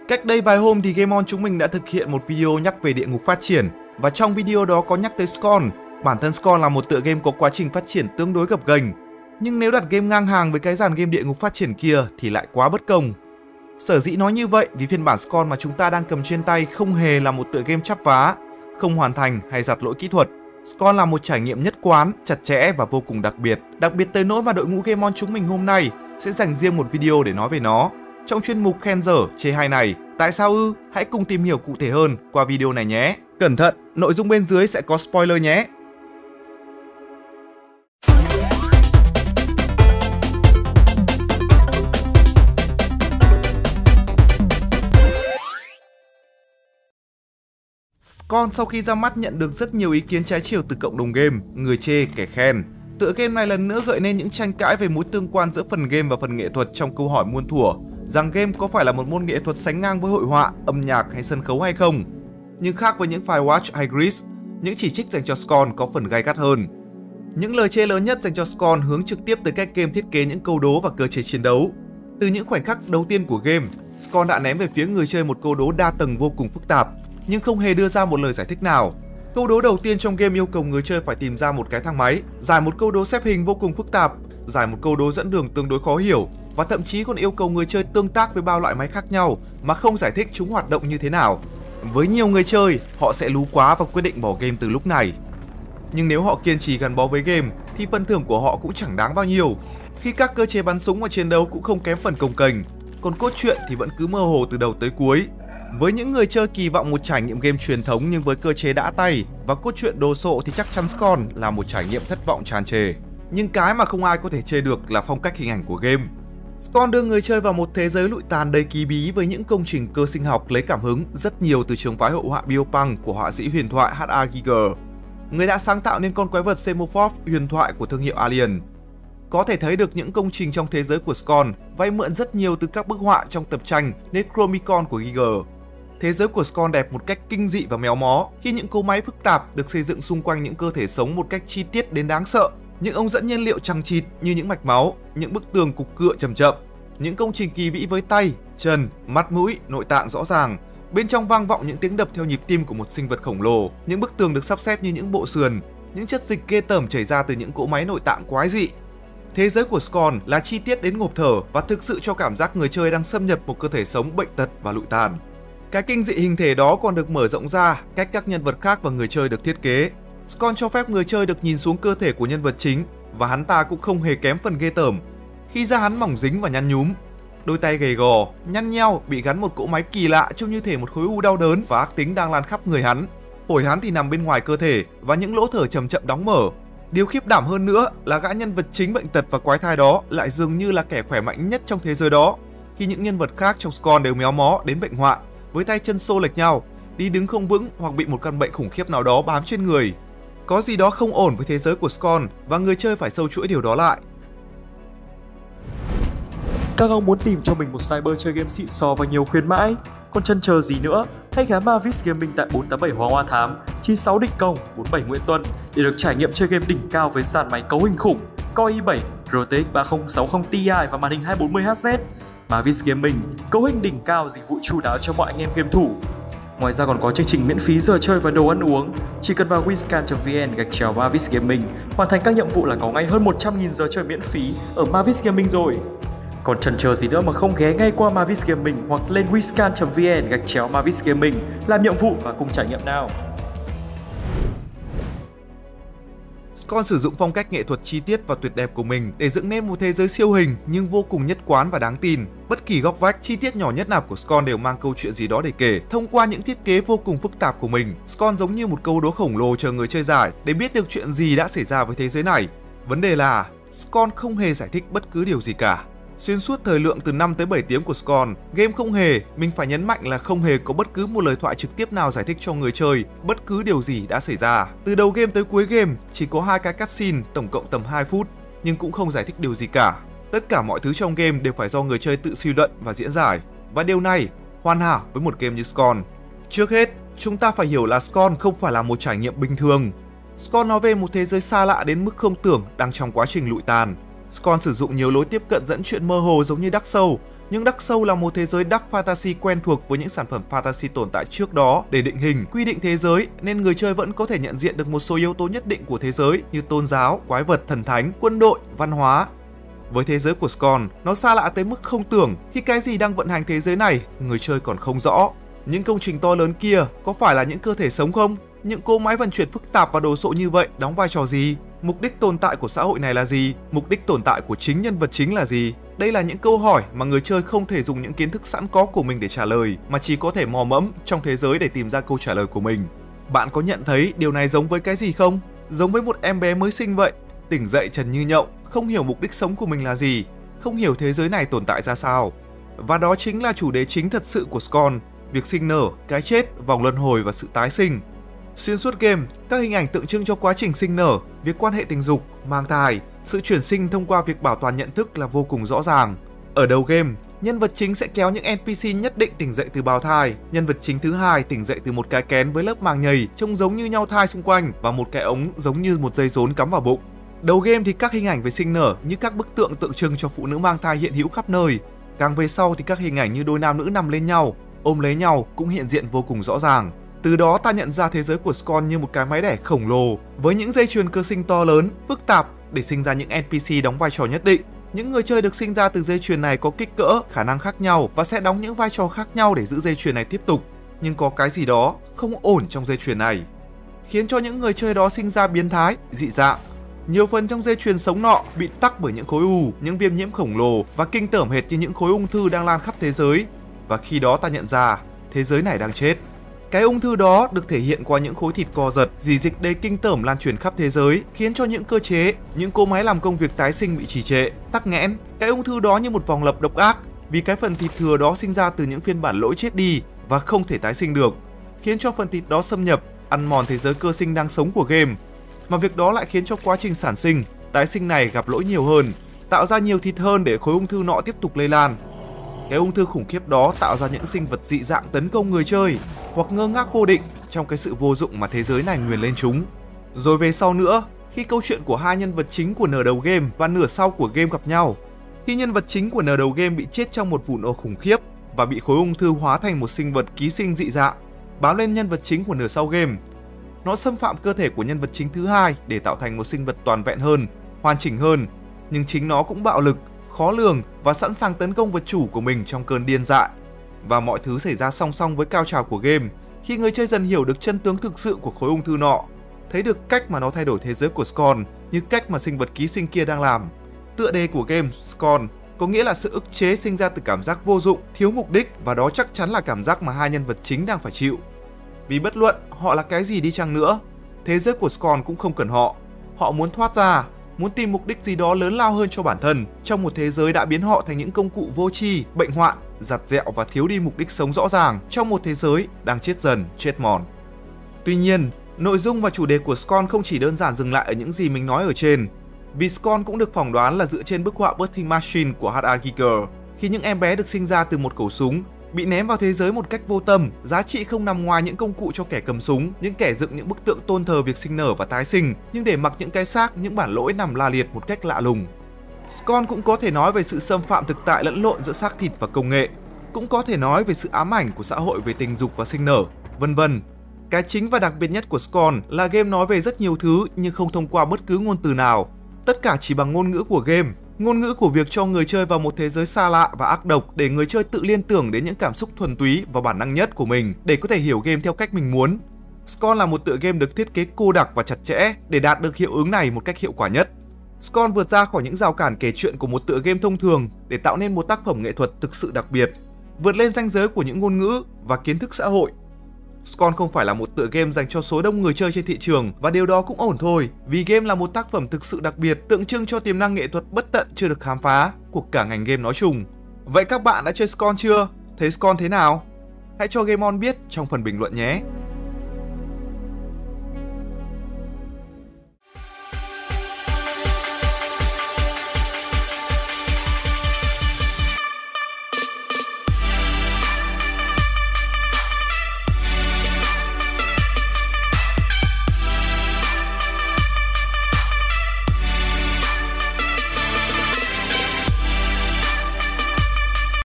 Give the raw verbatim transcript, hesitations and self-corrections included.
Cách đây vài hôm thì Game On chúng mình đã thực hiện một video nhắc về địa ngục phát triển, và trong video đó có nhắc tới Scorn. Bản thân Scorn là một tựa game có quá trình phát triển tương đối gập ghềnh, nhưng nếu đặt game ngang hàng với cái dàn game địa ngục phát triển kia thì lại quá bất công. Sở dĩ nói như vậy vì phiên bản Scorn mà chúng ta đang cầm trên tay không hề là một tựa game chắp vá, không hoàn thành hay giặt lỗi kỹ thuật. Scorn là một trải nghiệm nhất quán, chặt chẽ và vô cùng đặc biệt. Đặc biệt tới nỗi mà đội ngũ Game On chúng mình hôm nay sẽ dành riêng một video để nói về nó. Trong chuyên mục khen dở, chê hay này, tại sao ư? Hãy cùng tìm hiểu cụ thể hơn qua video này nhé. Cẩn thận, nội dung bên dưới sẽ có spoiler nhé. Scorn sau khi ra mắt nhận được rất nhiều ý kiến trái chiều từ cộng đồng game, người chê kẻ khen. Tựa game này lần nữa gợi nên những tranh cãi về mối tương quan giữa phần game và phần nghệ thuật trong câu hỏi muôn thuở, rằng game có phải là một môn nghệ thuật sánh ngang với hội họa, âm nhạc hay sân khấu hay không. Nhưng khác với những Firewatch hay Gris, những chỉ trích dành cho Scorn có phần gay gắt hơn. Những lời chê lớn nhất dành cho Scorn hướng trực tiếp tới cách game thiết kế những câu đố và cơ chế chiến đấu. Từ những khoảnh khắc đầu tiên của game, Scorn đã ném về phía người chơi một câu đố đa tầng vô cùng phức tạp, nhưng không hề đưa ra một lời giải thích nào. Câu đố đầu tiên trong game yêu cầu người chơi phải tìm ra một cái thang máy, giải một câu đố xếp hình vô cùng phức tạp, giải một câu đố dẫn đường tương đối khó hiểu, và thậm chí còn yêu cầu người chơi tương tác với bao loại máy khác nhau mà không giải thích chúng hoạt động như thế nào. Với nhiều người chơi, họ sẽ lú quá và quyết định bỏ game từ lúc này. Nhưng nếu họ kiên trì gắn bó với game thì phần thưởng của họ cũng chẳng đáng bao nhiêu, khi các cơ chế bắn súng và chiến đấu cũng không kém phần cồng kềnh, còn cốt truyện thì vẫn cứ mơ hồ từ đầu tới cuối. Với những người chơi kỳ vọng một trải nghiệm game truyền thống nhưng với cơ chế đã tay và cốt truyện đồ sộ thì chắc chắn Scorn là một trải nghiệm thất vọng tràn trề. Nhưng cái mà không ai có thể chê được là phong cách hình ảnh của game. Scorn đưa người chơi vào một thế giới lụi tàn đầy kỳ bí với những công trình cơ sinh học lấy cảm hứng rất nhiều từ trường phái hội họa Biopunk của họa sĩ huyền thoại hát rờ Giger, người đã sáng tạo nên con quái vật Xenomorph huyền thoại của thương hiệu Alien. Có thể thấy được những công trình trong thế giới của Scorn vay mượn rất nhiều từ các bức họa trong tập tranh Necromicon của Giger. Thế giới của Scorn đẹp một cách kinh dị và méo mó khi những cỗ máy phức tạp được xây dựng xung quanh những cơ thể sống một cách chi tiết đến đáng sợ. Những ống dẫn nhiên liệu chằng chịt như những mạch máu, những bức tường cục cựa chậm chậm, những công trình kỳ vĩ với tay, chân, mắt mũi, nội tạng rõ ràng. Bên trong vang vọng những tiếng đập theo nhịp tim của một sinh vật khổng lồ. Những bức tường được sắp xếp như những bộ sườn, những chất dịch ghê tởm chảy ra từ những cỗ máy nội tạng quái dị. Thế giới của Scorn là chi tiết đến ngộp thở và thực sự cho cảm giác người chơi đang xâm nhập một cơ thể sống bệnh tật và lụi tàn. Cái kinh dị hình thể đó còn được mở rộng ra cách các nhân vật khác và người chơi được thiết kế. Scorn cho phép người chơi được nhìn xuống cơ thể của nhân vật chính và hắn ta cũng không hề kém phần ghê tởm khi da hắn mỏng dính và nhăn nhúm. Đôi tay gầy gò, nhăn nheo bị gắn một cỗ máy kỳ lạ trông như thể một khối u đau đớn và ác tính đang lan khắp người hắn. Phổi hắn thì nằm bên ngoài cơ thể và những lỗ thở chậm chậm đóng mở. Điều khiếp đảm hơn nữa là gã nhân vật chính bệnh tật và quái thai đó lại dường như là kẻ khỏe mạnh nhất trong thế giới đó, khi những nhân vật khác trong Scorn đều méo mó đến bệnh hoạn, với tay chân xô lệch nhau, đi đứng không vững hoặc bị một căn bệnh khủng khiếp nào đó bám trên người. Có gì đó không ổn với thế giới của Scorn và người chơi phải sâu chuỗi điều đó lại. Các ông muốn tìm cho mình một cyber chơi game xịn sò và nhiều khuyến mãi, còn chần chờ gì nữa? Hãy ghé Mavis Gaming tại bốn tám bảy Hoàng Hoa Thám, chín sáu Định Công, bốn mươi bảy Nguyễn Tuân để được trải nghiệm chơi game đỉnh cao với dàn máy cấu hình khủng, Core i bảy, rờ tê ích ba không sáu không Ti và màn hình hai bốn mươi héc dét. Mavis Gaming, cấu hình đỉnh cao, dịch vụ chu đáo cho mọi anh em game thủ. Ngoài ra còn có chương trình miễn phí giờ chơi và đồ ăn uống. Chỉ cần vào winscan chấm vn gạch chéo Mavis Gaming, hoàn thành các nhiệm vụ là có ngay hơn một trăm nghìn giờ chơi miễn phí ở Mavis Gaming rồi. Còn chần chờ gì nữa mà không ghé ngay qua Mavis Gaming hoặc lên winscan chấm vn gạch chéo Mavis Gaming làm nhiệm vụ và cùng trải nghiệm nào. Scorn sử dụng phong cách nghệ thuật chi tiết và tuyệt đẹp của mình để dựng nên một thế giới siêu hình nhưng vô cùng nhất quán và đáng tin. Bất kỳ góc vách, chi tiết nhỏ nhất nào của Scorn đều mang câu chuyện gì đó để kể. Thông qua những thiết kế vô cùng phức tạp của mình, Scorn giống như một câu đố khổng lồ chờ người chơi giải để biết được chuyện gì đã xảy ra với thế giới này. Vấn đề là Scorn không hề giải thích bất cứ điều gì cả. Xuyên suốt thời lượng từ năm tới bảy tiếng của Scorn, game không hề, mình phải nhấn mạnh là không hề có bất cứ một lời thoại trực tiếp nào giải thích cho người chơi bất cứ điều gì đã xảy ra. Từ đầu game tới cuối game, chỉ có hai cái cutscene tổng cộng tầm hai phút, nhưng cũng không giải thích điều gì cả. Tất cả mọi thứ trong game đều phải do người chơi tự suy luận và diễn giải, và điều này hoàn hảo với một game như Scorn. Trước hết, chúng ta phải hiểu là Scorn không phải là một trải nghiệm bình thường. Scorn nói về một thế giới xa lạ đến mức không tưởng đang trong quá trình lụi tàn. Scorn sử dụng nhiều lối tiếp cận dẫn chuyện mơ hồ giống như Dark Souls, Nhưng Dark Souls là một thế giới Dark Fantasy quen thuộc với những sản phẩm fantasy tồn tại trước đó để định hình, quy định thế giới, nên người chơi vẫn có thể nhận diện được một số yếu tố nhất định của thế giới như tôn giáo, quái vật, thần thánh, quân đội, văn hóa. Với thế giới của Scorn, nó xa lạ tới mức không tưởng khi cái gì đang vận hành thế giới này, người chơi còn không rõ. Những công trình to lớn kia có phải là những cơ thể sống không? Những cỗ máy vận chuyển phức tạp và đồ sộ như vậy đóng vai trò gì? Mục đích tồn tại của xã hội này là gì? Mục đích tồn tại của chính nhân vật chính là gì? Đây là những câu hỏi mà người chơi không thể dùng những kiến thức sẵn có của mình để trả lời, mà chỉ có thể mò mẫm trong thế giới để tìm ra câu trả lời của mình. Bạn có nhận thấy điều này giống với cái gì không? Giống với một em bé mới sinh vậy, tỉnh dậy trần như nhộng, không hiểu mục đích sống của mình là gì, không hiểu thế giới này tồn tại ra sao. Và đó chính là chủ đề chính thật sự của Scorn, việc sinh nở, cái chết, vòng luân hồi và sự tái sinh. Xuyên suốt game, các hình ảnh tượng trưng cho quá trình sinh nở, việc quan hệ tình dục, mang thai, sự chuyển sinh thông qua việc bảo toàn nhận thức là vô cùng rõ ràng. Ở đầu game, nhân vật chính sẽ kéo những en pê xê nhất định tỉnh dậy từ bào thai, nhân vật chính thứ hai tỉnh dậy từ một cái kén với lớp màng nhầy trông giống như nhau thai xung quanh và một cái ống giống như một dây rốn cắm vào bụng. Đầu game thì các hình ảnh về sinh nở như các bức tượng tượng trưng cho phụ nữ mang thai hiện hữu khắp nơi. Càng về sau thì các hình ảnh như đôi nam nữ nằm lên nhau, ôm lấy nhau cũng hiện diện vô cùng rõ ràng. Từ đó ta nhận ra thế giới của Scorn như một cái máy đẻ khổng lồ với những dây chuyền cơ sinh to lớn, phức tạp để sinh ra những en pê xê đóng vai trò nhất định. Những người chơi được sinh ra từ dây chuyền này có kích cỡ, khả năng khác nhau và sẽ đóng những vai trò khác nhau để giữ dây chuyền này tiếp tục. Nhưng có cái gì đó không ổn trong dây chuyền này, khiến cho những người chơi đó sinh ra biến thái, dị dạng. Nhiều phần trong dây chuyền sống nọ bị tắc bởi những khối u, những viêm nhiễm khổng lồ và kinh tởm hệt như những khối ung thư đang lan khắp thế giới. Và khi đó ta nhận ra thế giới này đang chết. Cái ung thư đó được thể hiện qua những khối thịt co giật, dì dịch đầy kinh tởm lan truyền khắp thế giới, khiến cho những cơ chế, những cỗ máy làm công việc tái sinh bị trì trệ, tắc nghẽn. Cái ung thư đó như một vòng lặp độc ác, vì cái phần thịt thừa đó sinh ra từ những phiên bản lỗi chết đi và không thể tái sinh được, khiến cho phần thịt đó xâm nhập, ăn mòn thế giới cơ sinh đang sống của game. Mà việc đó lại khiến cho quá trình sản sinh, tái sinh này gặp lỗi nhiều hơn, tạo ra nhiều thịt hơn để khối ung thư nọ tiếp tục lây lan. Cái ung thư khủng khiếp đó tạo ra những sinh vật dị dạng tấn công người chơi, hoặc ngơ ngác vô định trong cái sự vô dụng mà thế giới này nguyền lên chúng. Rồi về sau nữa, khi câu chuyện của hai nhân vật chính của nửa đầu game và nửa sau của game gặp nhau, khi nhân vật chính của nửa đầu game bị chết trong một vụ nổ khủng khiếp và bị khối ung thư hóa thành một sinh vật ký sinh dị dạng, bám lên nhân vật chính của nửa sau game. Nó xâm phạm cơ thể của nhân vật chính thứ hai để tạo thành một sinh vật toàn vẹn hơn, hoàn chỉnh hơn, nhưng chính nó cũng bạo lực, khó lường và sẵn sàng tấn công vật chủ của mình trong cơn điên dại. Và mọi thứ xảy ra song song với cao trào của game khi người chơi dần hiểu được chân tướng thực sự của khối ung thư nọ, thấy được cách mà nó thay đổi thế giới của Scorn như cách mà sinh vật ký sinh kia đang làm. Tựa đề của game Scorn có nghĩa là sự ức chế sinh ra từ cảm giác vô dụng, thiếu mục đích, và đó chắc chắn là cảm giác mà hai nhân vật chính đang phải chịu. Vì bất luận họ là cái gì đi chăng nữa, thế giới của Scorn cũng không cần họ. Họ muốn thoát ra, muốn tìm mục đích gì đó lớn lao hơn cho bản thân trong một thế giới đã biến họ thành những công cụ vô tri, bệnh hoạn, giặt dẹo và thiếu đi mục đích sống rõ ràng trong một thế giới đang chết dần, chết mòn. Tuy nhiên, nội dung và chủ đề của Scorn không chỉ đơn giản dừng lại ở những gì mình nói ở trên, vì Scorn cũng được phỏng đoán là dựa trên bức họa Birthing Machine của hát rờ Giger, khi những em bé được sinh ra từ một khẩu súng bị ném vào thế giới một cách vô tâm, giá trị không nằm ngoài những công cụ cho kẻ cầm súng, những kẻ dựng những bức tượng tôn thờ việc sinh nở và tái sinh, nhưng để mặc những cái xác, những bản lỗi nằm la liệt một cách lạ lùng. Scorn cũng có thể nói về sự xâm phạm thực tại lẫn lộn giữa xác thịt và công nghệ, cũng có thể nói về sự ám ảnh của xã hội về tình dục và sinh nở, vân vân. Cái chính và đặc biệt nhất của Scorn là game nói về rất nhiều thứ nhưng không thông qua bất cứ ngôn từ nào. Tất cả chỉ bằng ngôn ngữ của game, ngôn ngữ của việc cho người chơi vào một thế giới xa lạ và ác độc để người chơi tự liên tưởng đến những cảm xúc thuần túy và bản năng nhất của mình để có thể hiểu game theo cách mình muốn. Scorn là một tựa game được thiết kế cô đặc và chặt chẽ để đạt được hiệu ứng này một cách hiệu quả nhất. Scorn vượt ra khỏi những rào cản kể chuyện của một tựa game thông thường để tạo nên một tác phẩm nghệ thuật thực sự đặc biệt, vượt lên ranh giới của những ngôn ngữ và kiến thức xã hội. Scorn không phải là một tựa game dành cho số đông người chơi trên thị trường, và điều đó cũng ổn thôi, vì game là một tác phẩm thực sự đặc biệt, tượng trưng cho tiềm năng nghệ thuật bất tận chưa được khám phá của cả ngành game nói chung. Vậy các bạn đã chơi Scorn chưa? Thấy Scorn thế nào? Hãy cho Game On biết trong phần bình luận nhé!